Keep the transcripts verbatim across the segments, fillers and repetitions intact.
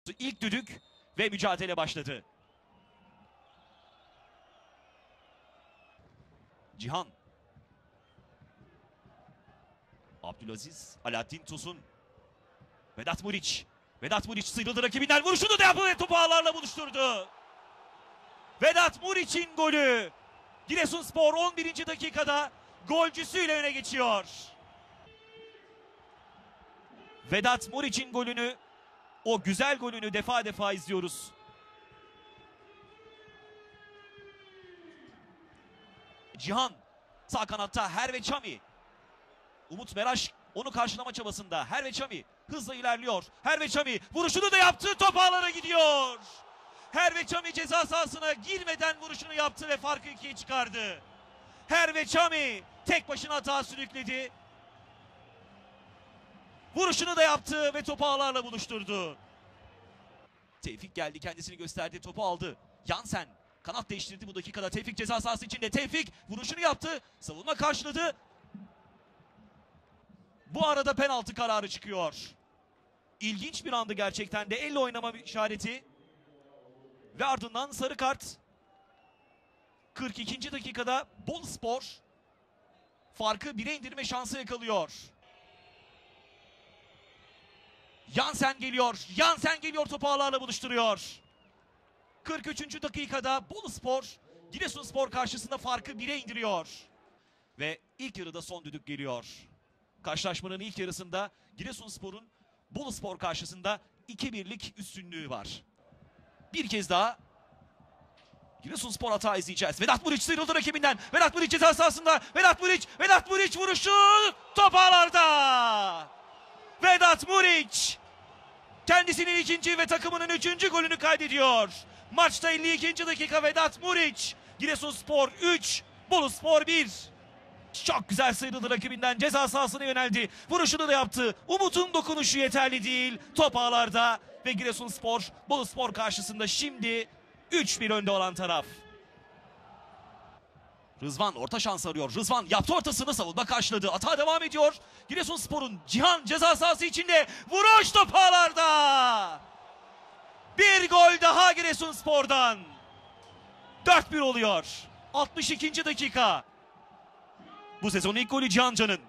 İlk düdük ve mücadele başladı. Cihan. Abdülaziz, Alaaddin Tosun. Vedat Muriç. Vedat Muriç sıyrıldı rakibinden, vuruşunu da yaptı ve topu ağlarla buluşturdu. Vedat Muriç'in golü. Giresunspor on birinci dakikada golcüsüyle öne geçiyor. Vedat Muriç'in golünü, o güzel golünü defa defa izliyoruz. Cihan sağ kanatta, Herve Çami. Umut Meraş onu karşılama çabasında. Herve Çami hızla ilerliyor. Herve Çami vuruşunu da yaptı. Top ağlara gidiyor. Herve Çami ceza sahasına girmeden vuruşunu yaptı ve farkı ikiye çıkardı. Herve Çami tek başına hata sürükledi. Vuruşunu da yaptı ve topu ağlarla buluşturdu. Tevfik geldi, kendisini gösterdi, topu aldı. Yansen kanat değiştirdi bu dakikada. Tevfik ceza sahası içinde. Tevfik vuruşunu yaptı. Savunma karşıladı. Bu arada penaltı kararı çıkıyor. İlginç bir andı gerçekten de, elle oynama işareti. Ve ardından sarı kart. kırk ikinci dakikada Boluspor farkı bire indirme şansı yakalıyor. Yansen geliyor. Yansen geliyor, topu ağlarla buluşturuyor. kırk üçüncü dakikada Boluspor Giresunspor karşısında farkı bire indiriyor. Ve ilk yarıda son düdük geliyor. Karşılaşmanın ilk yarısında Giresunspor'un Boluspor karşısında iki birlik üstünlüğü var. Bir kez daha Giresunspor hata izleyeceğiz. Vedat Muriç sıyrıldı rakibinden. Vedat Muriç ceza sahasında. Vedat Muriç, Vedat Muriç vuruşu top ağlarda. Vedat Muriç kendisinin ikinci ve takımının üçüncü golünü kaydediyor. Maçta elli ikinci dakika Vedat Muriç. Giresunspor üç, Boluspor bir. Çok güzel sıyrıldı rakibinden, ceza sahasına yöneldi. Vuruşunu da yaptı. Umut'un dokunuşu yeterli değil. Top ağlarda ve Giresunspor Boluspor karşısında şimdi üç bir önde olan taraf. Rızvan orta şans arıyor. Rızvan yaptı ortasını, savunma karşıladı. Hata devam ediyor. Giresunspor'un Cihan ceza sahası içinde. Vuruş top ağlarda. Bir gol daha Giresunspor'dan. dört bir oluyor. altmış ikinci dakika. Bu sezonun ilk golü Cihan Can'ın.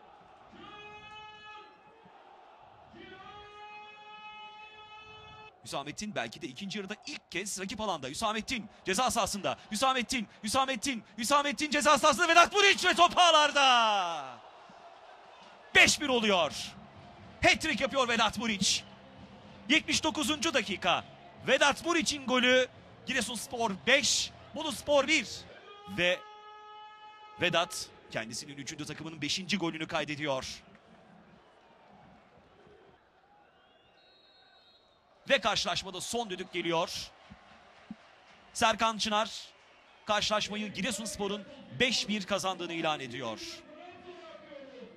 Hüsamettin belki de ikinci yarıda ilk kez rakip alanda. Hüsamettin ceza sahasında. Hüsamettin, Hüsamettin, Hüsamettin ceza sahasında. Vedat Muriç ve top ağlarda. beş bir oluyor. Hat-trick yapıyor Vedat Muriç. yetmiş dokuzuncu dakika. Vedat Muriç'in golü. Giresunspor beş, Boluspor bir. Ve Vedat kendisinin üçüncü takımının beşinci golünü kaydediyor. Ve karşılaşmada son düdük geliyor. Serkan Çınar karşılaşmayı Giresunspor'un beş bir kazandığını ilan ediyor.